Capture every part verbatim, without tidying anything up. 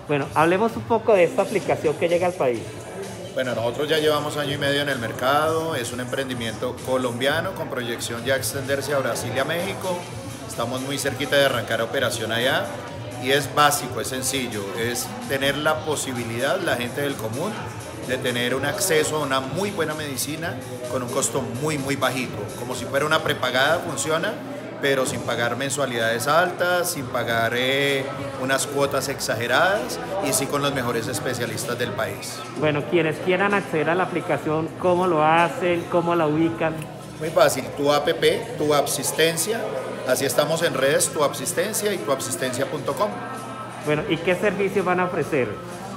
Bueno, hablemos un poco de esta aplicación que llega al país. Bueno, nosotros ya llevamos año y medio en el mercado, es un emprendimiento colombiano con proyección ya a extenderse a Brasil y a México. Estamos muy cerquita de arrancar operación allá y es básico, es sencillo, es tener la posibilidad, la gente del común, de tener un acceso a una muy buena medicina con un costo muy, muy bajito. Como si fuera una prepagada, funciona, pero sin pagar mensualidades altas, sin pagar eh, unas cuotas exageradas y sí con los mejores especialistas del país. Bueno, quienes quieran acceder a la aplicación, ¿cómo lo hacen? ¿Cómo la ubican? Muy fácil, tu app, tu Appsistencia, así estamos en redes, tu Appsistencia y tu appsistencia punto com. Bueno, ¿y qué servicios van a ofrecer?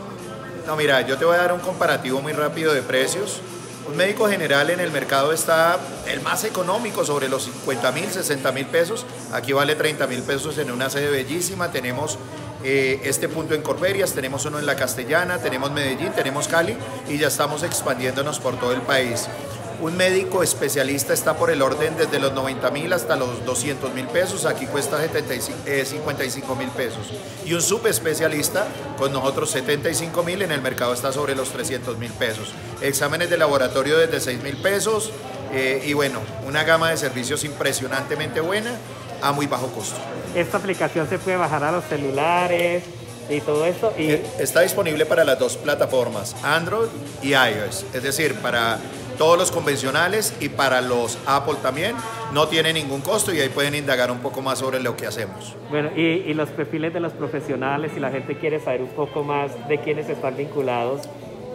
No, mira, yo te voy a dar un comparativo muy rápido de precios. Un médico general en el mercado está el más económico, sobre los cincuenta mil, sesenta mil pesos. Aquí vale treinta mil pesos en una sede bellísima. Tenemos eh, este punto en Corferias, tenemos uno en La Castellana, tenemos Medellín, tenemos Cali y ya estamos expandiéndonos por todo el país. Un médico especialista está por el orden desde los noventa mil hasta los doscientos mil pesos, aquí cuesta cincuenta y cinco mil pesos. Y un subespecialista con nosotros setenta y cinco mil, en el mercado está sobre los trescientos mil pesos. Exámenes de laboratorio desde seis mil pesos eh, y bueno, una gama de servicios impresionantemente buena a muy bajo costo. Esta aplicación se puede bajar a los celulares y todo eso. Y... Está disponible para las dos plataformas, Android y iOS, es decir, para todos los convencionales y para los Apple también. No tiene ningún costo y ahí pueden indagar un poco más sobre lo que hacemos. Bueno, y, y los perfiles de los profesionales, si la gente quiere saber un poco más de quiénes están vinculados.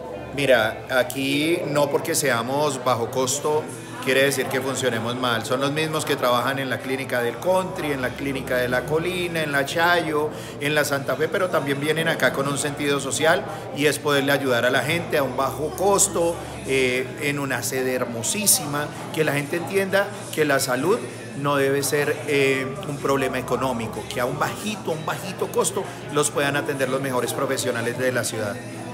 Mira, aquí no porque seamos bajo costo quiere decir que funcionemos mal. Son los mismos que trabajan en la clínica del Country, en la clínica de La Colina, en la Chayo, en la Santa Fe, pero también vienen acá con un sentido social y es poderle ayudar a la gente a un bajo costo, eh, en una sede hermosísima, que la gente entienda que la salud no debe ser eh, un problema económico, que a un bajito, un bajito costo los puedan atender los mejores profesionales de la ciudad.